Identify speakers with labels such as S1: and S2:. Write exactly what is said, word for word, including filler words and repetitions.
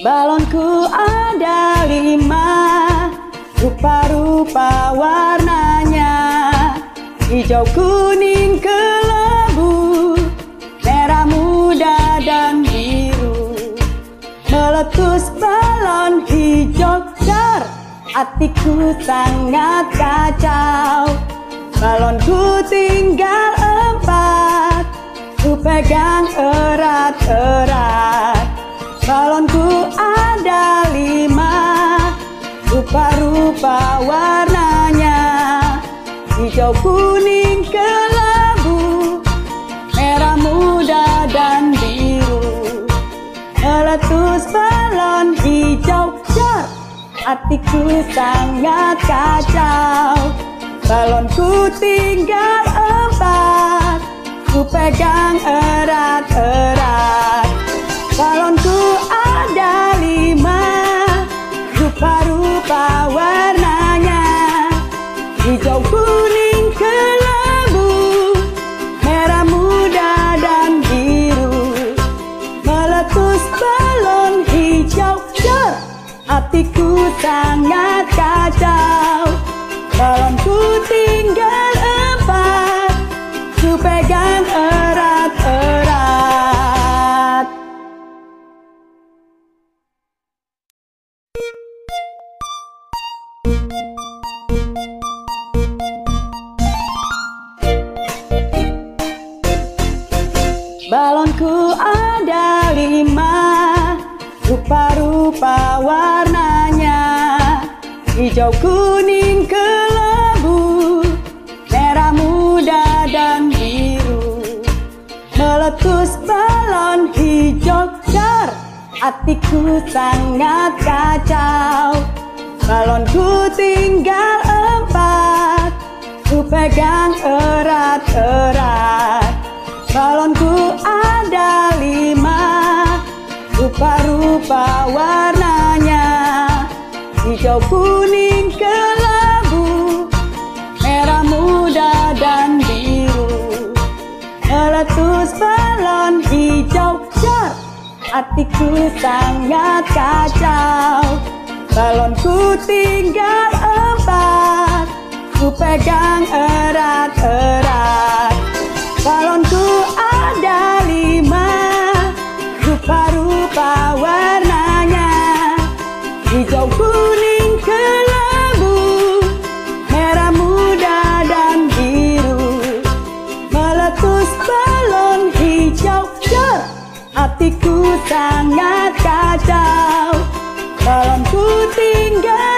S1: Balonku ada lima, rupa-rupa warnanya, hijau, kuning, kelabu, merah muda dan biru. Meletus balon hijau dar, hatiku sangat kacau. Balonku tinggal empat, ku pegang erat-erat. Balonku ada lima, rupa-rupa warnanya, hijau, kuning, kelabu, merah muda dan biru. Meletus balon hijau dar, hatiku sangat kacau. Balonku tinggal empat, ku pegang erat-erat. Balonku ada lima, rupa-rupa warnanya, hijau, kuning, kelabu, merah muda dan biru. Meletus balon hijau dar, hatiku sangat kacau. Balonku tinggal empat, ku pegang erat-erat. Balonku ada lima, rupa-rupa warnanya, hijau, kuning, kelabu, merah muda dan biru. Meletus balon hijau dar, hatiku sangat kacau. Balonku tinggal empat, ku pegang erat-erat. Balonku ada lima, rupa-rupa warnanya, hijau, kuning, kelabu, merah muda dan biru. Meletus balon hijau dar, hatiku sangat kacau. Balonku tinggal empat, ku pegang erat-erat. Balonku ada lima, rupa-rupa warnanya, hijau, kuning, kelabu, merah muda dan biru. Meletus balon hijau dar, hatiku sangat kacau. Balonku tinggal